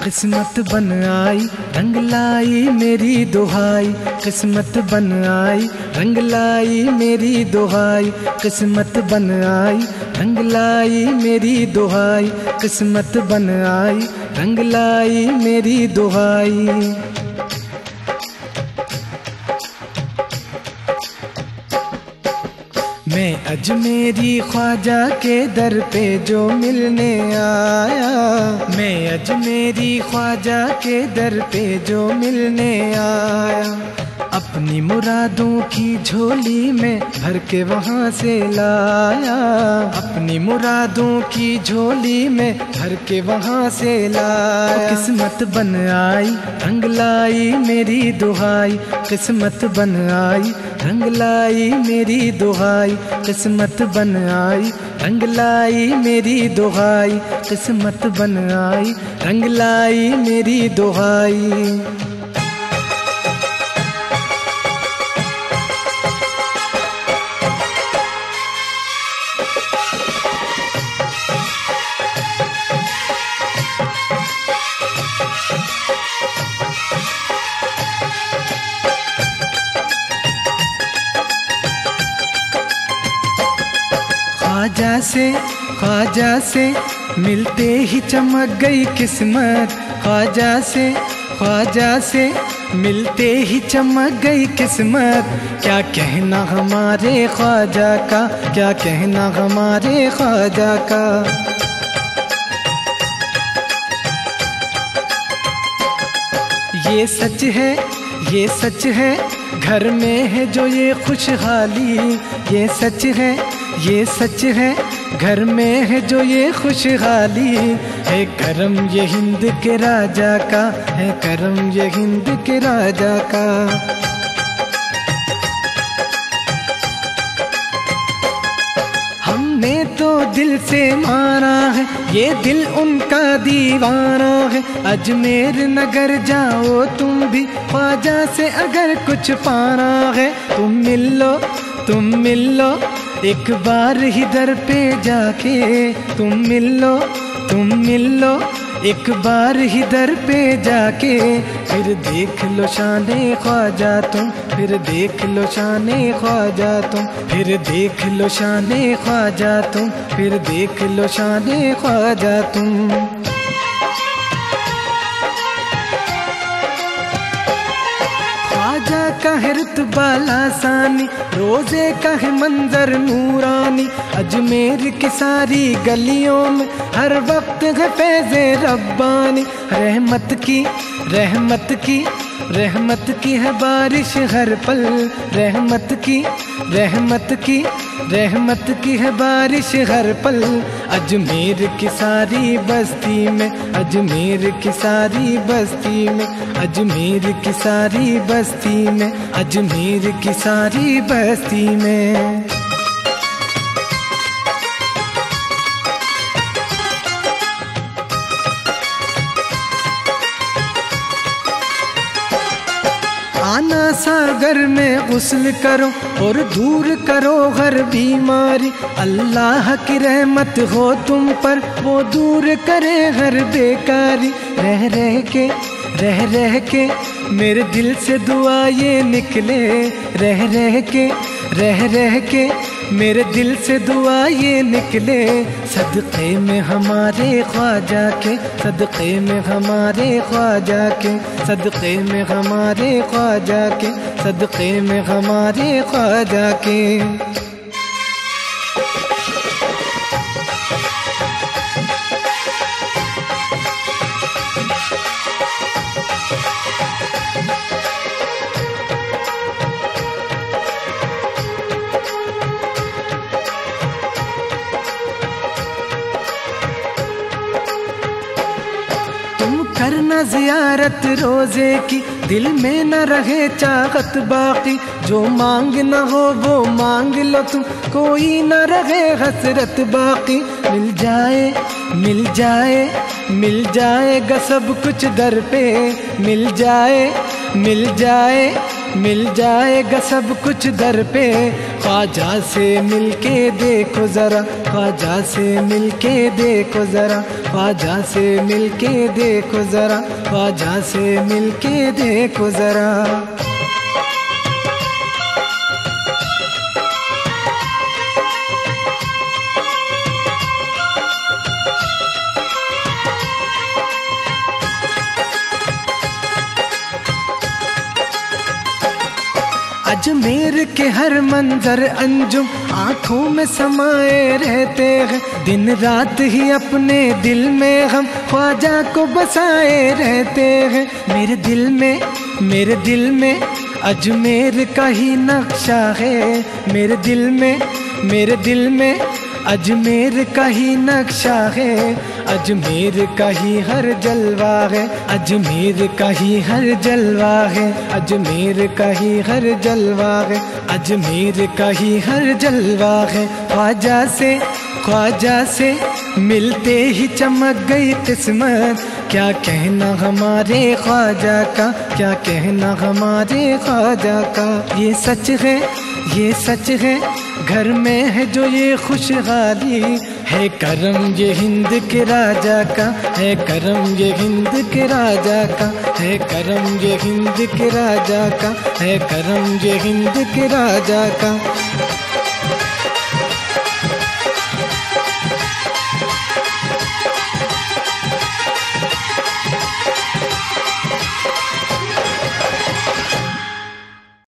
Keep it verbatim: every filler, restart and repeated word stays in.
किस्मत बन आई रंग लाई मेरी दुहाई, किस्मत बन आई रंग लाई मेरी दुहाई, किस्मत बन आई रंग लाई मेरी दुहाई, किस्मत बन आई रंग लाई मेरी दुहाई। मैं अजमेरी ख्वाजा के दर पे जो मिलने आया, मैं अजमेरी ख्वाजा के दर पे जो मिलने आया, अपनी मुरादों की झोली में भर के वहाँ से लाया, अपनी मुरादों की झोली में भर के वहाँ से लाया। किस्मत बन आई रंग लाई मेरी दुहाई, किस्मत बन आई रंग लाई मेरी दुहाई, किस्मत बन आई रंग लाई मेरी दुहाई, किस्मत बन आई रंग लाई मेरी दुहाई। ख्वाजा से ख्वाजा से मिलते ही चमक गई किस्मत, ख्वाजा से ख्वाजा से मिलते ही चमक गई किस्मत। क्या कहना हमारे ख्वाजा का, क्या कहना हमारे ख्वाजा का। ये सच है ये सच है घर में है जो ये खुशहाली, ये सच है ये सच है घर में है जो ये खुशहाली, है करम ये हिंद के राजा का, है करम ये हिंद के राजा का। हमने तो दिल से मारा है ये दिल उनका दीवाना है, अजमेर नगर जाओ तुम भी ख्वाजा से अगर कुछ पाना है। तुम मिल लो तुम मिल लो एक बार ही दर पे जाके, तुम मिल लो तुम मिल लो एक बार ही दर पे जाके, फिर देख लो शाने ख्वाजा तुम, फिर देख लो शाने ख्वाजा तुम, फिर देख लो शाने ख्वाजा तुम, फिर देख लो शाने ख्वाजा तुम। ख्वाजा का है रुतबा लासानी, रोजे का है मंजर नूरानी, अजमेर की सारी गलियों में हर वक्त है फैज़े रब्बानी। रहमत की रहमत की रहमत की है बारिश हर पल, रहमत की रहमत की रहमत की है बारिश हर पल। अजमेर की सारी बस्ती में, अजमेर की सारी बस्ती में, अजमेर की सारी बस्ती में, अजमेर की सारी बस्ती में। आना सागर में गुस्ल करो और दूर करो हर बीमारी, अल्लाह की रहमत हो तुम पर वो दूर करे हर बेकारी। रह रह के रह रह के मेरे दिल से दुआ ये निकले, रह रह के रह रह के मेरे दिल से दुआ ये निकले, सदक़े में हमारे ख्वाजा के, सदक़े में हमारे ख्वाजा के, सदक़े में हमारे ख्वाजा के, सदक़े में हमारे ख्वाजा के। करना जियारत रोजे की, दिल में न रहे चाहत बाकी, जो मांग न हो वो मांग लो तुम, कोई न रहे हसरत बाकी। मिल जाए मिल जाए मिल जाएगा सब कुछ दर पे, मिल जाए मिल जाए मिल जाएगा सब कुछ दर पे। ख्वाजा से मिलके देखो जरा, ख्वाजा से मिलके देखो जरा, ख्वाजा से मिलके देखो जरा, ख्वाजा से मिलके देखो जरा। अजमेर के हर मंजर अंजुम आँखों में समाये रहते हैं। दिन रात ही अपने दिल में हम ख्वाजा को बसाए रहते हैं। मेरे दिल में मेरे दिल में अजमेर का ही नक्शा है। मेरे दिल में मेरे दिल में अजमेर का ही नक्शा है। अजमेर का ही हर जलवा है, अजमेर का ही हर जलवा है, अजमेर का ही हर जलवा है, अजमेर का ही हर जलवा है। ख्वाजा से ख्वाजा से मिलते ही चमक गई किस्मत। क्या कहना हमारे ख्वाजा का, क्या कहना हमारे ख्वाजा का। ये सच है ये सच है, घर में है जो ये खुशहाली है। करम ये हिंद के राजा का, है करम ये हिंद के राजा का, है करम ये हिंद के राजा का, है करम ये हिंद के राजा का।